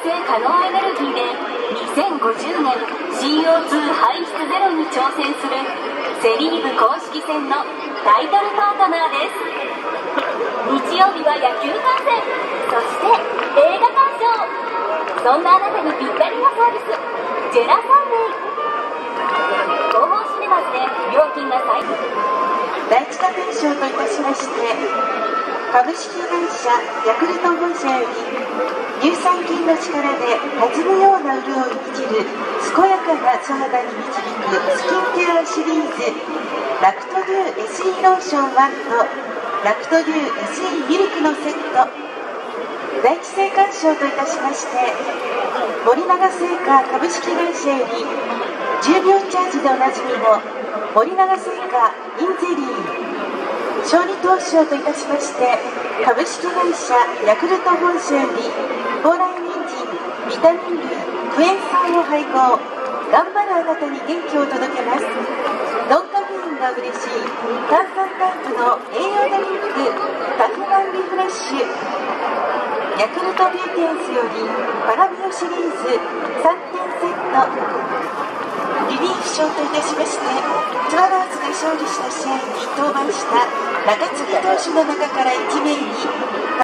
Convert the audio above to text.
性可能エネルギーで2050年 CO2 排出ゼロに挑戦するセ・リーグ公式戦のタイトルパートナーです。日曜日は野球観戦、そして映画鑑賞。そんなあなたにぴったりなサービス、ジェラサンデー。東宝シネマズで料金が最高。 第一花粉賞といたしまして、株式会社ヤクルト本社より乳酸菌の力で弾むような潤いに生きる健やかな素肌に導くスキンケアシリーズ、ラクトデュー SE ローション1とラクトデュー SE ミルクのセット。第一青函賞といたしまして、森永製菓株式会社より10秒チャージでおなじみの森永製菓インゼリー。小児投資賞といたしまして、株式会社ヤクルト本社より高麗人参ビタミン類クエン酸を配合。頑張るあなたに元気を届けます。ノンカフェインが嬉しい炭酸タイプの栄養ドリンクタフマンリフレッシュ。ヤクルトビューティーズよりパラビオシリーズ3点セット。リリーフ賞といたしまして、スワローズが勝利した試合に登板した中継ぎ投手の中から1名に